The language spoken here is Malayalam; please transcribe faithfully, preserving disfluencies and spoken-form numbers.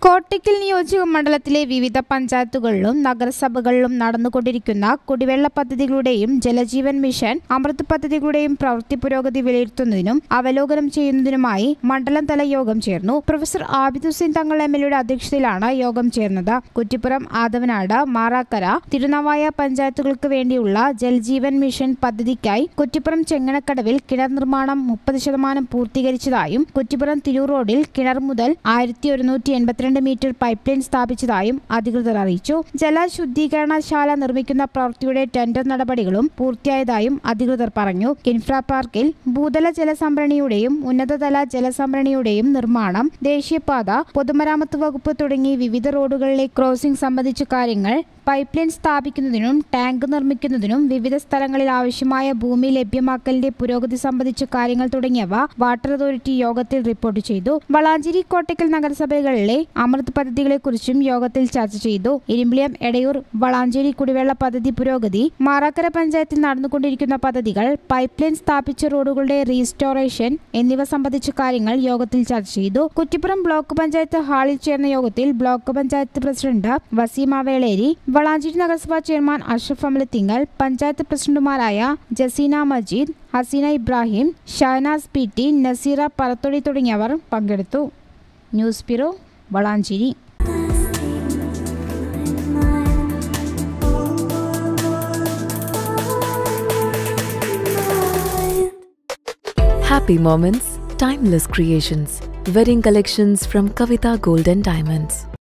കോട്ടയ്ക്കൽ നിയോജക മണ്ഡലത്തിലെ വിവിധ പഞ്ചായത്തുകളിലും നഗരസഭകളിലും നടന്നുകൊണ്ടിരിക്കുന്ന കുടിവെള്ള പദ്ധതികളുടെയും ജലജീവൻ മിഷൻ അമൃത് പദ്ധതികളുടെയും പ്രവൃത്തി പുരോഗതി വിലയിരുത്തുന്നതിനും അവലോകനം ചെയ്യുന്നതിനുമായി മണ്ഡലം തല യോഗം ചേർന്നു. Professor Abid Hussain Thangal M L എയുടെ അധ്യക്ഷതയിലാണ് യോഗം ചേർന്നത്. കുറ്റിപ്പുറം, ആദവനാട്, മാറാക്കര, തിരുനാവായ പഞ്ചായത്തുകൾക്ക് വേണ്ടിയുള്ള ജലജീവൻ മിഷൻ പദ്ധതിക്കായി കുറ്റിപ്പുറം ചെങ്ങനക്കടവിൽ കിണർ നിർമ്മാണം മുപ്പത് ശതമാനം പൂർത്തീകരിച്ചതായും കുറ്റിപ്പുറം തിരൂർ റോഡിൽ കിണർ മുതൽ ആയിരത്തി ഒരുന്നൂറ്റി എൺപത്തിരണ്ട് മീറ്റർ പൈപ്പ് ലൈൻ സ്ഥാപിച്ചതായും അധികൃതർ അറിയിച്ചു. ജലശുദ്ധീകരണശാല നിർമ്മിക്കുന്ന പ്രവൃത്തിയുടെ ടെൻഡർ നടപടികളും പൂർത്തിയായതായും അധികൃതർ പറഞ്ഞു. കിൻഫ്ര പാർക്കിൽ ഭൂതല ജലസംഭരണിയുടെയും ഉന്നതതല ജലസംഭരണിയുടെയും നിർമ്മാണം, ദേശീയപാത, പൊതുമരാമത്ത് വകുപ്പ് തുടങ്ങി വിവിധ റോഡുകളിലെ ക്രോസിംഗ് സംബന്ധിച്ച കാര്യങ്ങൾ, പൈപ്പ് ലൈൻ സ്ഥാപിക്കുന്നതിനും ടാങ്ക് നിർമ്മിക്കുന്നതിനും വിവിധ സ്ഥലങ്ങളിൽ ആവശ്യമായ ഭൂമി ലഭ്യമാക്കലിന്റെ പുരോഗതി സംബന്ധിച്ച കാര്യങ്ങൾ തുടങ്ങിയവ വാട്ടർ അതോറിറ്റി യോഗത്തിൽ റിപ്പോർട്ട് ചെയ്തു. വളാഞ്ചേരി, കോട്ടയ്ക്കൽ നഗരസഭകളിലെ അമൃത് പദ്ധതികളെക്കുറിച്ചും യോഗത്തിൽ ചർച്ച ചെയ്തു. ഇരുമ്പിളിയം, എടയൂർ, വളാഞ്ചേരി കുടിവെള്ള പദ്ധതി പുരോഗതി, മാറാക്കര പഞ്ചായത്തിൽ നടന്നുകൊണ്ടിരിക്കുന്ന പദ്ധതികൾ, പൈപ്പ് ലൈൻ സ്ഥാപിച്ച റോഡുകളുടെ റീസ്റ്റോറേഷൻ എന്നിവ സംബന്ധിച്ച കാര്യങ്ങൾ യോഗത്തിൽ ചർച്ച ചെയ്തു. കുറ്റിപ്പുറം ബ്ലോക്ക് പഞ്ചായത്ത് ഹാളിൽ ചേർന്ന യോഗത്തിൽ ബ്ലോക്ക് പഞ്ചായത്ത് പ്രസിഡന്റ് വസീമ വേളേരി, വളാഞ്ചേരി നഗരസഭാ ചെയർമാൻ അഷ്റഫ് അമലത്തിങ്കൽ, പഞ്ചായത്ത് പ്രസിഡന്റുമാരായ ജസീന മജീദ്, ഹസീന ഇബ്രാഹിം, ഷഹനാസ് പി ടി, നസീറ പറത്തൊടി തുടങ്ങിയവർ പങ്കെടുത്തു. News bureau, Valanchery. Happy moments, timeless creations. Wedding collections from Kavita Gold and Diamonds.